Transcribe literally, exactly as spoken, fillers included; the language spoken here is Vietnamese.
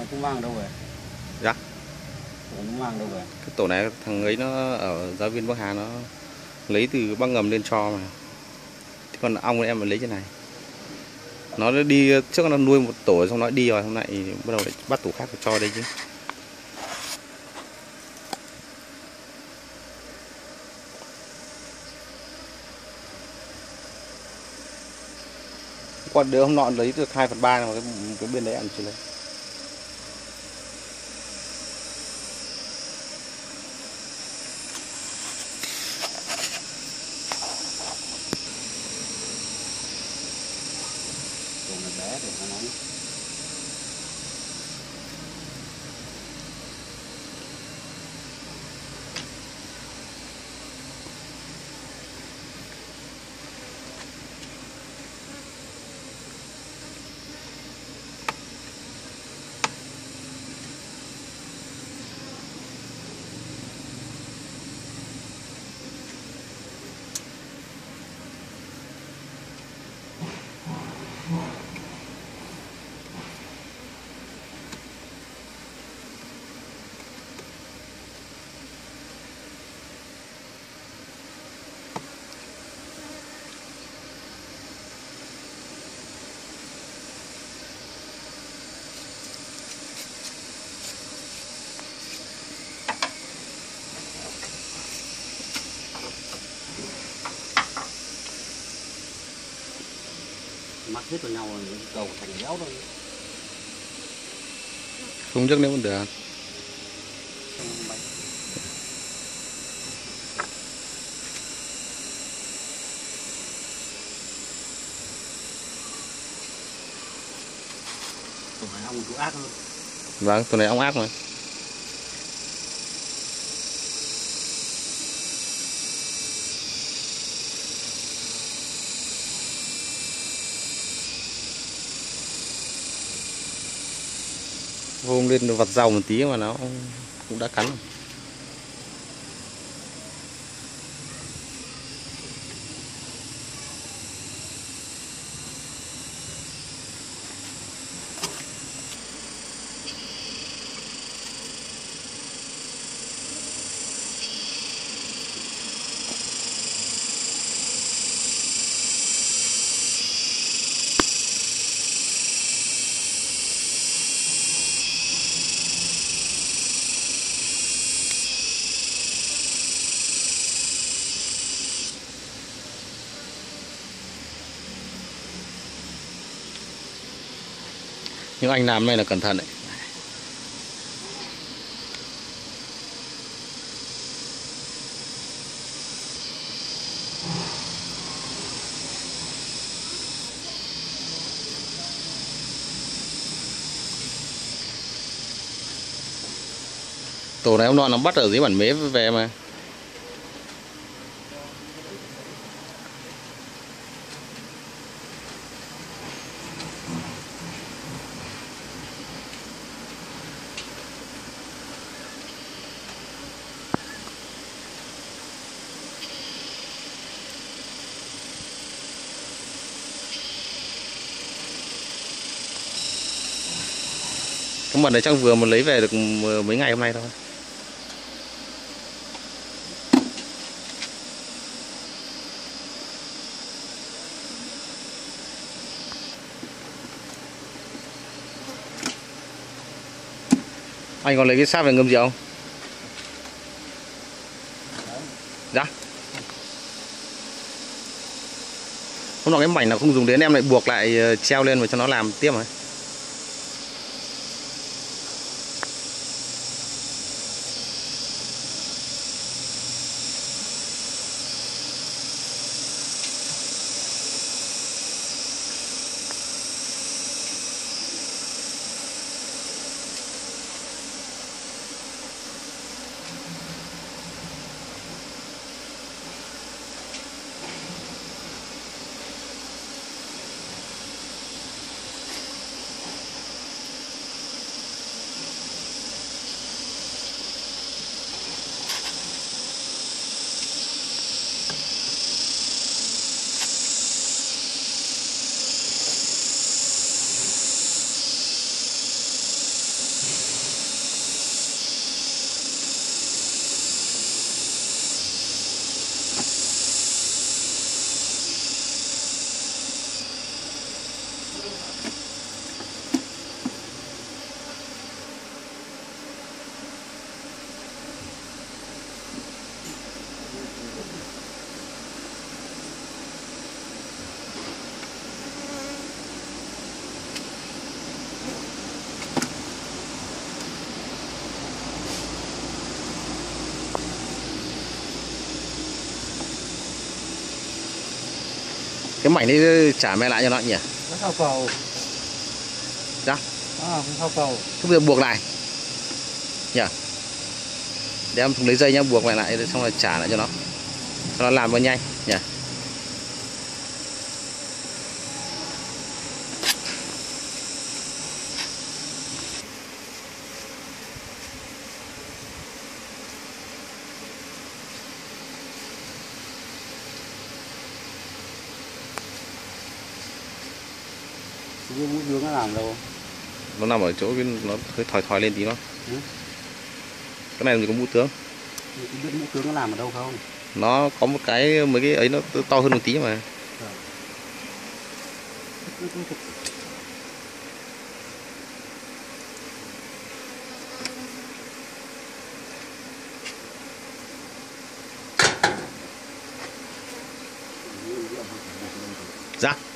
cũng mang đâu rồi? Dạ. Cũng mang đâu rồi? Cái tổ này thằng ấy nó ở giáo viên Bắc Hà nó lấy từ Bắc Ngầm lên cho mà. Thế còn ong em mới lấy trên này. Nó đi trước nó nuôi một tổ xong nó đi rồi, hôm nay bắt đầu lại bắt tổ khác cho đây chứ. Còn đứa hôm nọ lấy được hai phần ba mà cái, cái bên đấy ăn chưa lấy. Còn nó bé thì nó nóng. Mắc hết vào nhau rồi, cầu thành béo thôi. Không chắc nếu còn được. Tổ này ong cũng ác hơn. Vâng, tổ này ong ác mà. Hôm lên vặt dầu một tí mà nó cũng đã cắn rồi. Nhưng anh làm này là cẩn thận đấy. Tổ này hôm nọ nó bắt ở dưới bản mế về mà. Cái mật này chắc vừa mới lấy về được mấy ngày hôm nay thôi. Anh còn lấy cái sáp về ngâm rượu không? Dạ. Hôm nọ cái mảnh nào không dùng đến em lại buộc lại treo lên và cho nó làm tiếp mà. Cái mảnh đấy trả mẹ lại cho nó nhỉ? Nó sao cầu. Dạ. À, không sao cầu. Thế bây giờ buộc lại nhỉ? Để em lấy dây nhá, buộc mẹ lại xong rồi trả lại cho nó. Cho nó làm nó nhanh nhỉ? Cái mũi dương nó làm đâu? Nó nằm ở chỗ cái nó hơi thòi thòi lên tí nó. Ừ? Cái này thì có mũi tướng. Chị biết mũi tướng nó làm ở đâu không? Nó có một cái mấy cái ấy nó to hơn một tí mà. Dạ.